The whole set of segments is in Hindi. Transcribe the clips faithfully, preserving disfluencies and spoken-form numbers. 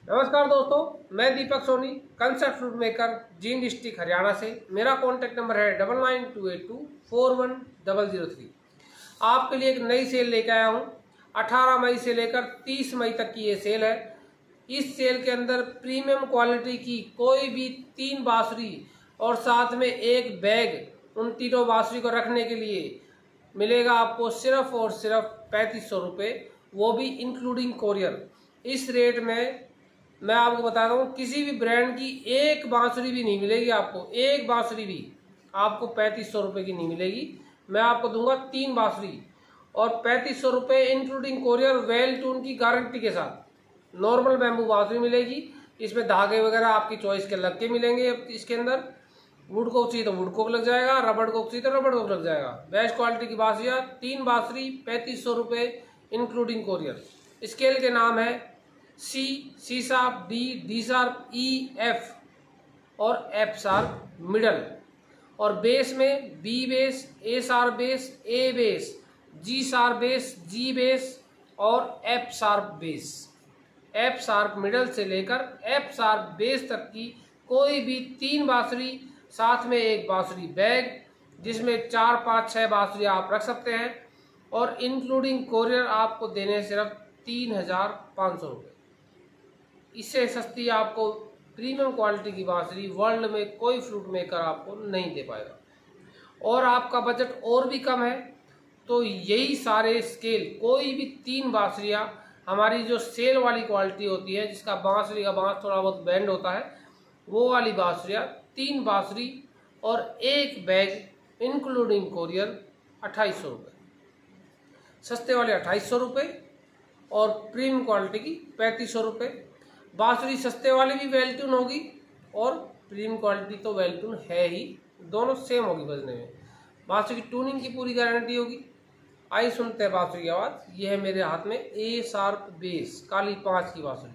नमस्कार दोस्तों, मैं Deepak Soni, concept flute maker, Jind district Haryana से। मेरा कॉन्टैक्ट नंबर है double nine two eight two four one double zero three. आपके लिए एक नई सेल लेकर आया हूँ। अठारह मई से लेकर तीस मई तक की ये सेल है। इस सेल के अंदर प्रीमियम क्वालिटी की कोई भी तीन बांसुरी और साथ में एक बैग उन तीनों बांसुरी को रखने के लिए मिलेगा आपको सिर्फ और सिर्फ पैंतीस सौ रुपये, वो भी इंक्लूडिंग कोरियर। इस रेट में मैं आपको बता रहा हूँ, किसी भी ब्रांड की एक बांसुरी भी नहीं मिलेगी आपको। एक बांसुरी भी आपको पैंतीस सौ रुपये की नहीं मिलेगी। मैं आपको दूंगा तीन बांसुरी और पैंतीस सौ रुपये इंक्लूडिंग कोरियर, वेल ट्यून की गारंटी के साथ। नॉर्मल बैम्बू बांसुरी मिलेगी, इसमें धागे वगैरह आपकी चॉइस के लग के मिलेंगे। इसके अंदर वुड को चाहिए तो वुड को लग जाएगा, रबड़ को चाहिए तो रबड़ को लग जाएगा। बेस्ट क्वालिटी की बांसुरियाँ, तीन बांसुरी पैंतीस सौ रुपये इंक्लूडिंग कोरियर। स्केल के नाम है C, C sharp, D, D sharp, E, F और एफ शार्प मिडल। और बेस में B bass, A sharp bass, A bass, G sharp bass, G bass और F sharp bass. F sharp middle से लेकर एफ शार्प बेस तक की कोई भी तीन बांसुरी, साथ में एक बांसुरी बैग, जिसमें चार पाँच छः बांसुरी आप रख सकते हैं। और इंक्लूडिंग कोरियर आपको देने सिर्फ तीन हजार पाँच सौ रुपये। इससे सस्ती आपको प्रीमियम क्वालिटी की बांसुरी वर्ल्ड में कोई फ्रूट मेकर आपको नहीं दे पाएगा। और आपका बजट और भी कम है तो यही सारे स्केल, कोई भी तीन बांसुरियाँ, हमारी जो सेल वाली क्वालिटी होती है, जिसका बांसुरी का बांस थोड़ा बहुत बेंड होता है, वो वाली बांसुरियाँ, तीन बांसुरी और एक बैग इंक्लूडिंग कोरियर अट्ठाईस सौ रुपये। सस्ते वाले अट्ठाईस सौ रुपये और प्रीमियम क्वालिटी की पैंतीस सौ रुपये। बांसुरी सस्ते वाली भी वेल ट्यून होगी और प्रीमियम क्वालिटी तो वेल ट्यून है ही, दोनों सेम होगी बजने में। बांसुरी की ट्यूनिंग की पूरी गारंटी होगी। आइए सुनते हैं बांसुरी की आवाज़। यह है मेरे हाथ में ए शार्प बेस काली पाँच की बांसुरी।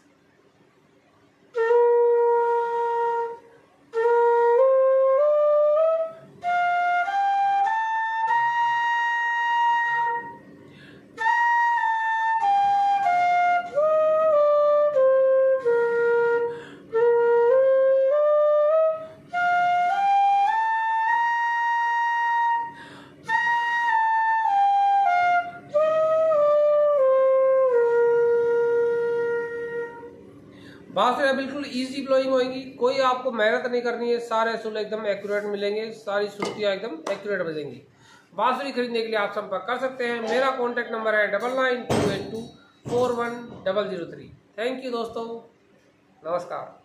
बांसुरियाँ बिल्कुल इजी ब्लोइंग होगी, कोई आपको मेहनत नहीं करनी है। सारे सुर एकदम एक्यूरेट मिलेंगे, सारी श्रुतियाँ एकदम एक्यूरेट बजेंगी। बांसुरी खरीदने के लिए आप संपर्क कर सकते हैं। मेरा कॉन्टैक्ट नंबर है double nine two eight two four one double zero three. Thank you दोस्तों, नमस्कार।